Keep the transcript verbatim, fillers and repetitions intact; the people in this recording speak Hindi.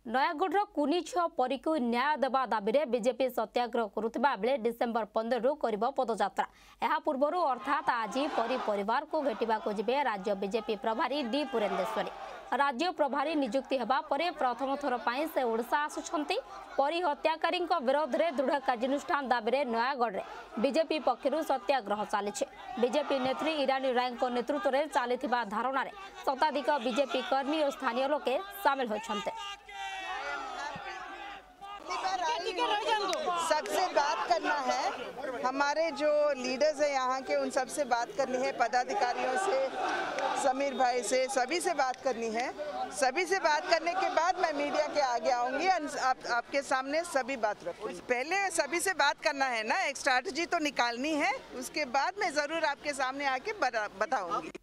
नयागढ़ कुनी झील परी को न्याय देवा दाबी में बीजेपी सत्याग्रह करुवा बेले डिसेम्बर पंद्रह रु कर पदयात्रा। यह पूर्व अर्थात आज परी परिवार को भेटा जिबे राज्य बीजेपी प्रभारी डी पुरेंदेश्वरी। राज्य प्रभारी नियुक्ति हेबा परे प्रथम थर पर से ओडिशा आसुछंती। परी हत्याकारी विरोध में दृढ़ कार्यानुष्ठान दाबी में नयागढ़ में बीजेपी पक्षरु सत्याग्रह चली। बीजेपी नेत्री ईरानी राय नेतृत्व में चली धारणा में शताधिक बीजेपी कर्मी और स्थानीय लोके सामिल होते। सबसे बात करना है, हमारे जो लीडर्स हैं यहाँ के, उन सब से बात करनी है, पदाधिकारियों से, समीर भाई से, सभी से बात करनी है। सभी से बात करने के बाद मैं मीडिया के आगे आऊँगी, आप, आपके सामने सभी बात रखूँगी। पहले सभी से बात करना है ना, एक स्ट्रैटेजी तो निकालनी है, उसके बाद मैं ज़रूर आपके सामने आके बताऊँगी।